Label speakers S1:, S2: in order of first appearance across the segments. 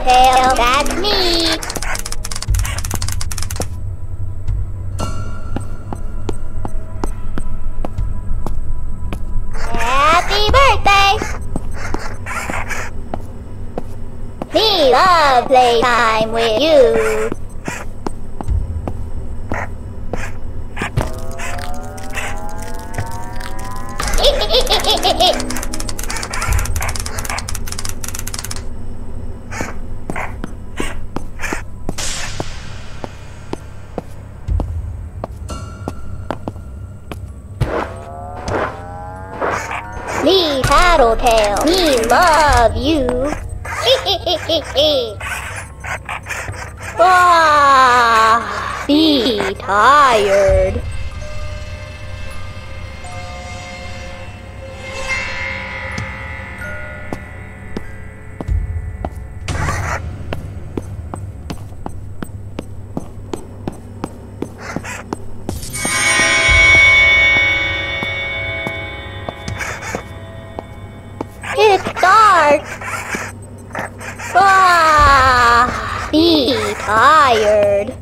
S1: Tattletail, that's me. Happy birthday! We love playtime with you. Me, Tattletail, me love you. Ah, be tired. It's dark. Ah, be tired.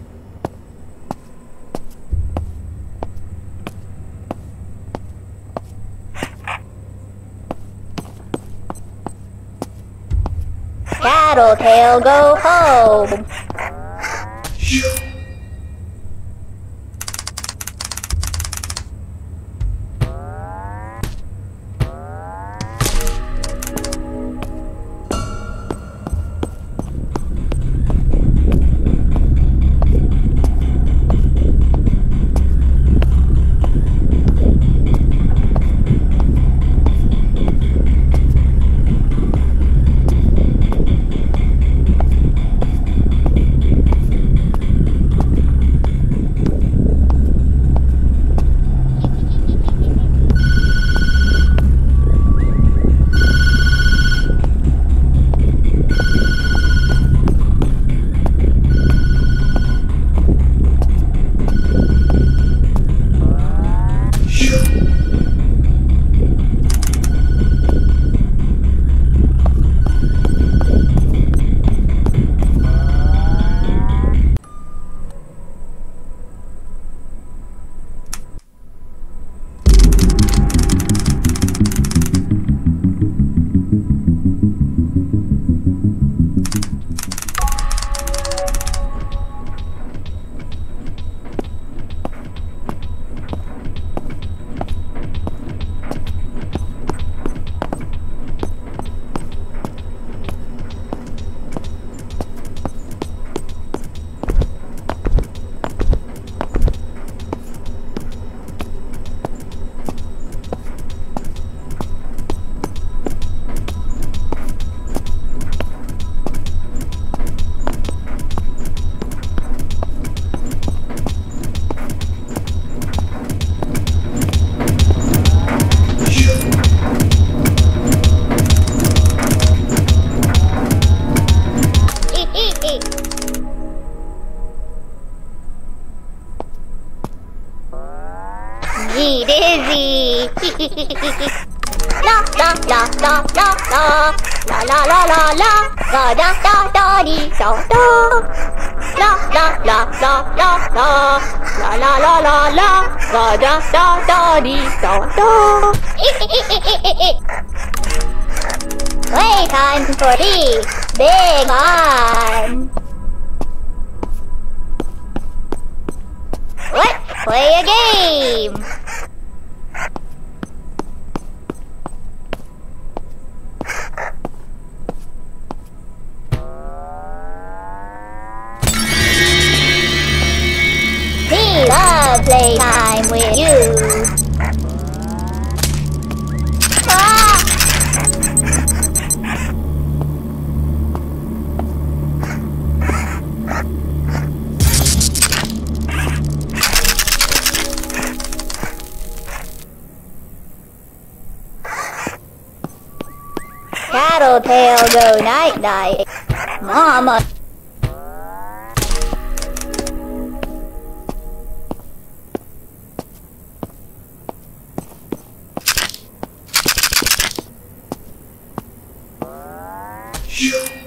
S1: Tattletail, go home. Me dizzy. La la la la la la la la la la la da da da da dee da da. La la la la la la la la la la la da da da da dee da da. Playtime for the big one. Let's play a game. We love playtime with you. Ah! Tattletail, go night-night. Mama.
S2: You.